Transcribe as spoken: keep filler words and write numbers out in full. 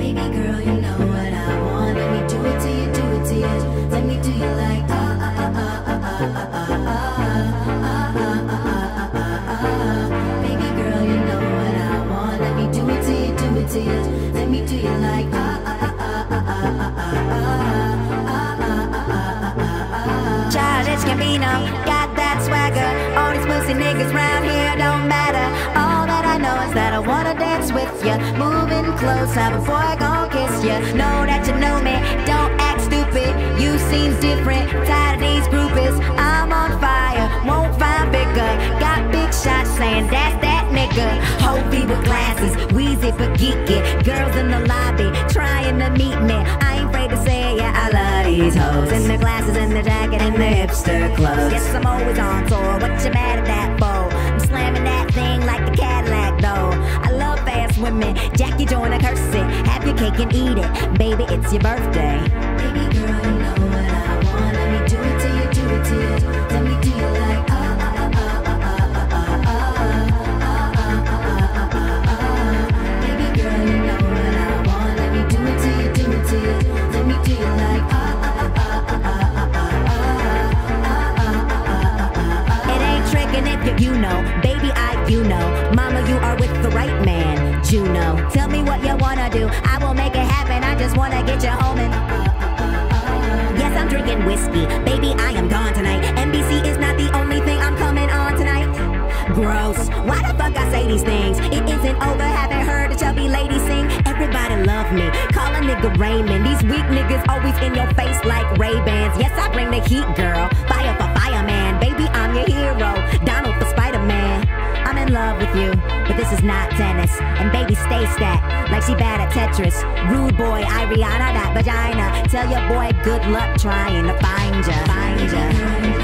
Baby girl, you know what I want. Let me do it to you, do it to you. Let me do you like ah ah ah ah ah ah ah ah ah ah ah. Baby girl, you know what I want. Let me do it to you, do it to you. Let me do you like ah ah ah ah ah ah ah ah. Childish gambino, got that swagger. All these pussy niggas round here don't matter. All that I know is that I wanna dance with ya. Moving close, have a boy gon' kiss ya. Know that you know me, don't act stupid. You seem different, tired of these groupies. I'm on fire, won't find bigger. Got big shots saying that's that nigga. Hovey with glasses, wheezy but geeky. Girls in the lobby trying to meet me. I ain't afraid to say it, yeah, I love these hoes. In the glasses, in the jacket, and the hipster clothes. Yes, I'm always on tour, what you mad at that for? I'm slamming that thing like a Cadillac though. I love fast women, Jackie join a curse it. Have your cake and eat it, baby, it's your birthday. Baby girl, you know what I want. Let me do it to you, do it to you. Let me do you like ah ah ah ah ah ah ah ah ah ah. Baby girl, you know what I want. Let me do it to you, do it to you. Let me do you like ah ah ah ah ah ah ah. It ain't tricking if you, you know, baby, I, you know. Mama, you are with the right man, Juno. Tell me what you wanna do, I will make it happen. I just wanna get you home and yes, I'm drinking whiskey, baby, I am gone tonight. N B C is not the only thing I'm coming on tonight. Gross, why the fuck I say these things? It isn't over, haven't heard a chubby lady sing. Everybody love me, call a nigga Raymond. These weak niggas always in your face like Ray-Bans. Yes, I bring the heat, girl, fire for fireman. Baby, I'm your hero, Donald for Spider-Man. I'm in love with you, but this is not tennis. And baby, stay stacked like she bad at Tetris. Rude boy, Ariana, that vagina. Tell your boy good luck trying to find ya, find ya.